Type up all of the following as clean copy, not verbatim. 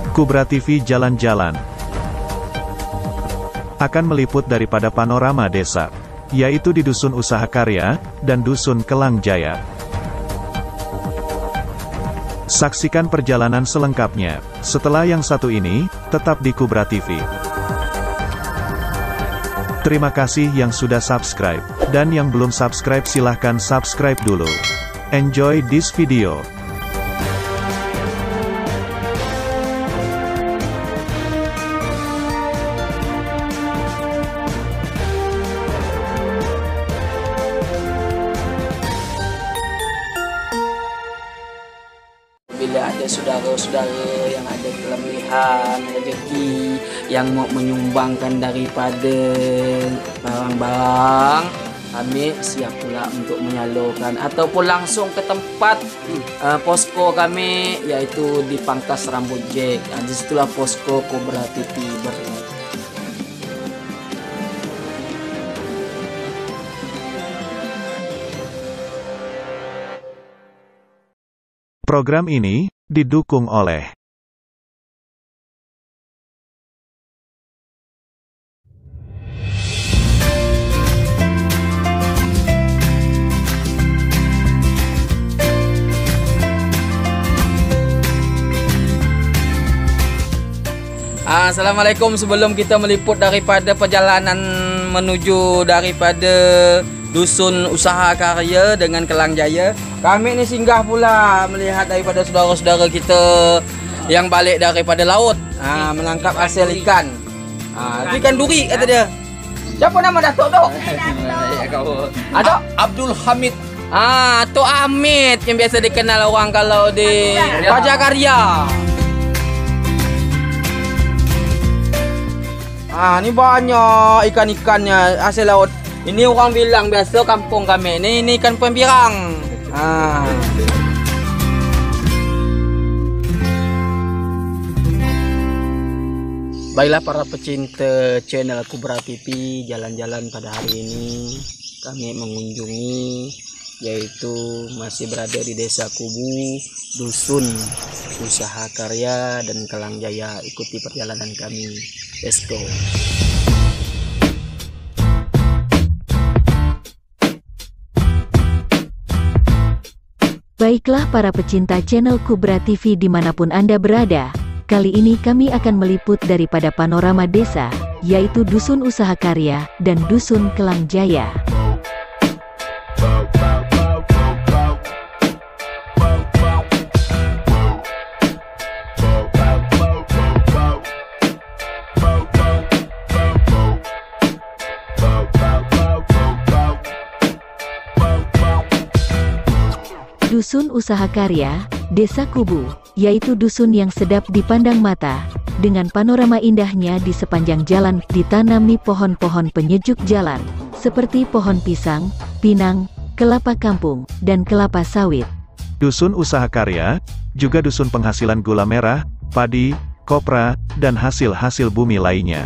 Kubra TV Jalan-Jalan akan meliput daripada panorama desa, yaitu di Dusun Usaha Karya, dan Dusun Kelang Jaya. Saksikan perjalanan selengkapnya, setelah yang satu ini, tetap di Kubra TV. Terima kasih yang sudah subscribe, dan yang belum subscribe silahkan subscribe dulu. Enjoy this video. Bila ada saudara-saudara yang ada kelebihan rezeki yang mau menyumbangkan daripada barang-barang, kami siap pula untuk menyalurkan ataupun langsung ke tempat posko kami, iaitu di Pangkas Rambut Jack. Di situlah posko Kubra TV berada. Program ini didukung oleh Assalamualaikum. Sebelum kita meliput daripada perjalanan menuju daripada Dusun Usaha Karya dengan Kelang Jaya, kami ni singgah pula melihat daripada saudara-saudara kita yang balik daripada laut, menangkap hasil ikan. Ikan duri kata dia. Siapa nama Datuk tu? Datuk Abdul Hamid. Tok Hamid yang biasa dikenal orang kalau di Raja Karya. Ni banyak ikan-ikannya hasil laut. Ini orang bilang biasa kampung kami ini ikan pembirang. Baiklah para pecinta channel Kubra TV Jalan-Jalan, pada hari ini kami mengunjungi, yaitu masih berada di Desa Kubu, Dusun Usaha Karya dan Kelang Jaya. Ikuti perjalanan kami. Let's go. Baiklah para pecinta channel Kubra TV dimanapun Anda berada, kali ini kami akan meliput daripada panorama desa, yaitu Dusun Usaha Karya dan Dusun Kelang Jaya. Dusun Usaha Karya, Desa Kubu, yaitu dusun yang sedap dipandang mata, dengan panorama indahnya di sepanjang jalan ditanami pohon-pohon penyejuk jalan, seperti pohon pisang, pinang, kelapa kampung, dan kelapa sawit. Dusun Usaha Karya, juga dusun penghasilan gula merah, padi, kopra, dan hasil-hasil bumi lainnya.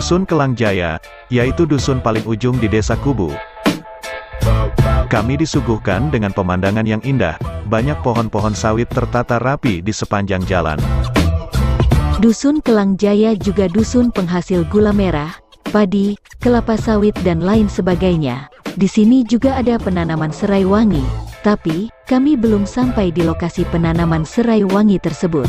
Dusun Kelangjaya, yaitu dusun paling ujung di Desa Kubu. Kami disuguhkan dengan pemandangan yang indah, banyak pohon-pohon sawit tertata rapi di sepanjang jalan. Dusun Kelangjaya juga dusun penghasil gula merah, padi, kelapa sawit dan lain sebagainya. Di sini juga ada penanaman serai wangi, tapi kami belum sampai di lokasi penanaman serai wangi tersebut.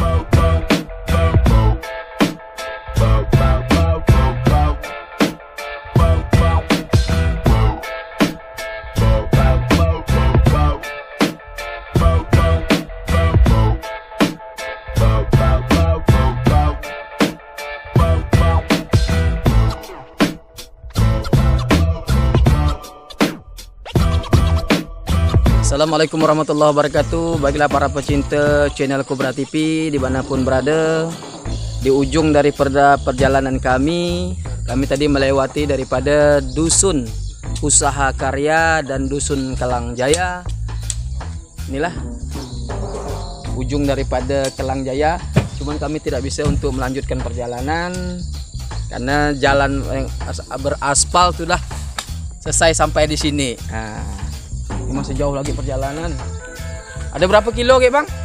Assalamualaikum warahmatullahi wabarakatuh. Bagilah para pecinta channel Kobra TV dimanapun berada. Di ujung dari perjalanan kami tadi melewati daripada Dusun Usaha Karya dan Dusun Kelangjaya. Inilah ujung daripada Kelangjaya. Cuman kami tidak bisa untuk melanjutkan perjalanan karena jalan yang beraspal sudah selesai sampai di sini. Nah, ini masih jauh lagi perjalanan. Ada berapa kilo ke bang?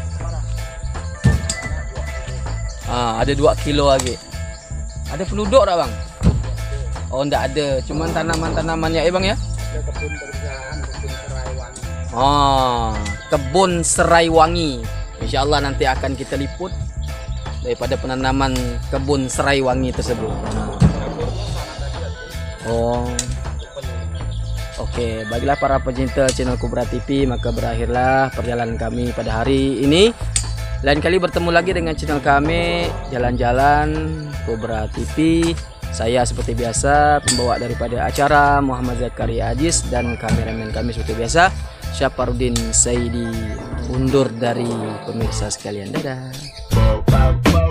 Ada 2 kilo lagi. Ada penduduk tak bang? Oh enggak ada, cuman tanaman-tanamannya bang ya? Ada kebun berjalan, kebun serai wangi. Oh, kebun serai wangi. Insya Allah nanti akan kita liput daripada penanaman kebun serai wangi tersebut. Oh. Oke, bagilah para pecinta channel Kobra TV, maka berakhirlah perjalanan kami pada hari ini. Lain kali bertemu lagi dengan channel kami Jalan-Jalan Kobra TV. Saya seperti biasa pembawa daripada acara Muhammad Zakaria Aziz dan kameramen kami seperti biasa Syaparudin Saidi undur dari pemirsa sekalian. Dadah.